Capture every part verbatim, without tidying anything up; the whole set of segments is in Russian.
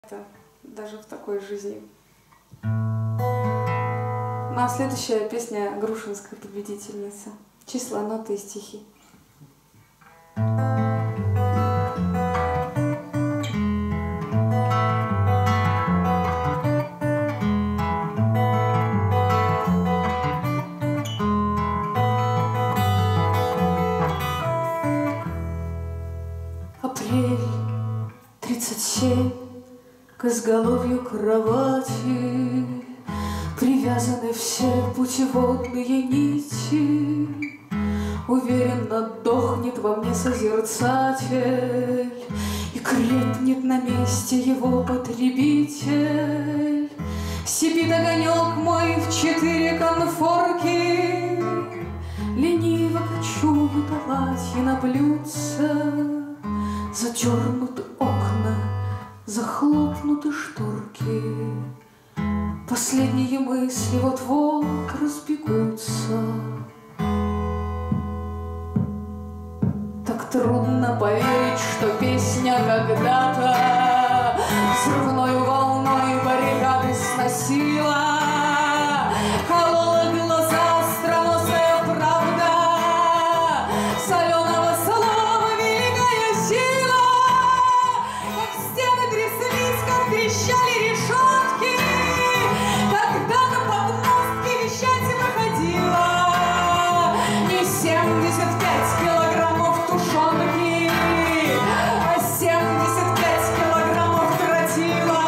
Даже в такой жизни. Ну а следующая песня Грушинская победительница. Числа, ноты и стихи. Апрель тридцать семь, к изголовью кровати привязаны все путеводные нити. Уверенно дохнет во мне созерцатель, и крепнет на месте его потребитель. Сипит огонек мой в четыре конфорки, лениво кочуют оладьи на блюдце. Задернуты окна, захлопнуты шторки. Последние мысли вот-вот разбегутся. Так трудно поверить, что песня когда-то взрывною волной баррикады сносила. Колола глаза остроносая правда, соленого слова великая сила. Как стены тряслись, как трещали решетки, когда на подмостке вещать выходила. Не семьдесят пять килограммов тушенки, а семьдесят пять килограммов тротила.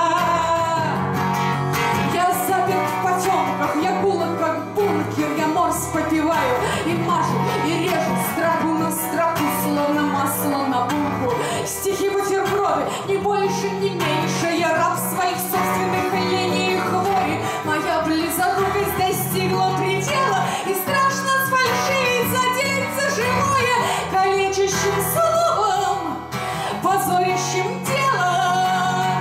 Я заперт в потемках, я гулок как бункер, я морс попиваю и мажу, и режу строку на строку, словно масло на булку. Стихи бутерброды, ни больше, ни меньше, я раб своих собственных линий и хвори. Моя близорукость достигла предела, и страшно сфальшивить, задеть за живое калечащим словом, позорящим делом.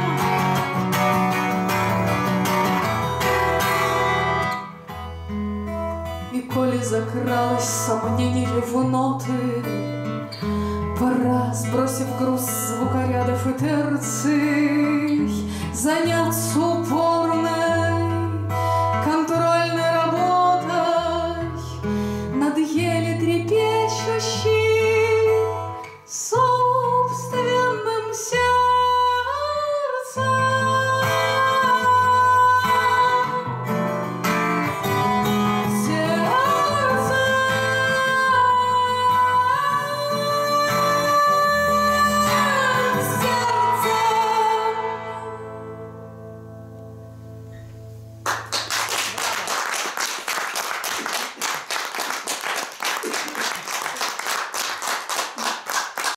И коли закралось сомнение в ноты, пора, сбросив груз звукорядов и терций, занять